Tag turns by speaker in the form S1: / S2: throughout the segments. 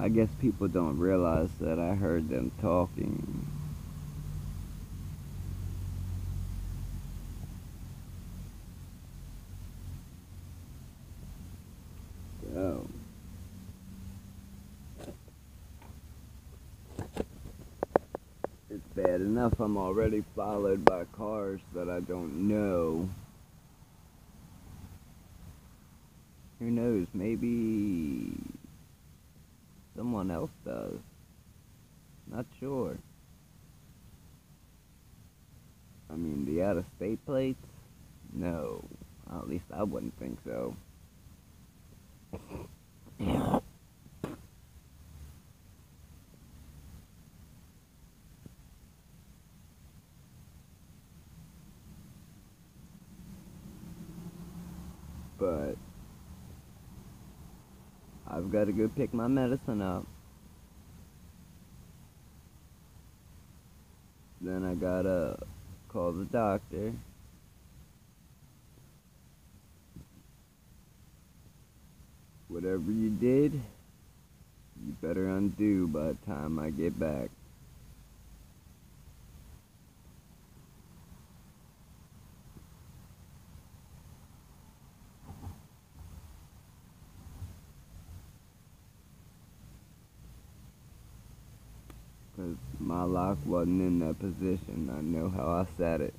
S1: I guess people don't realize that I heard them talking. So, it's bad enough I'm already followed by cars that I don't know. Who knows, maybe someone else does. Not sure. I mean, the out-of-state plates? No. At least I wouldn't think so. But I've got to go pick my medicine up. Then I gotta call the doctor. Whatever you did, you better undo by the time I get back. Because my lock wasn't in that position. I know how I set it.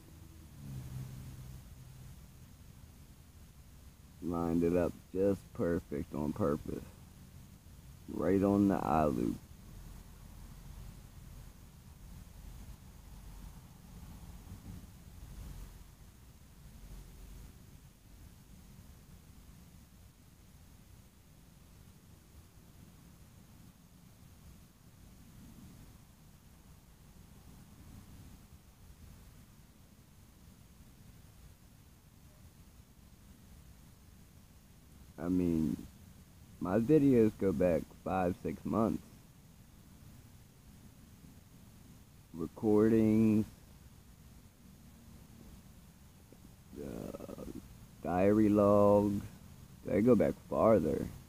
S1: Lined it up just perfect on purpose. Right on the eye loop. I mean, my videos go back 5, 6 months. Recordings, diary logs, they go back farther.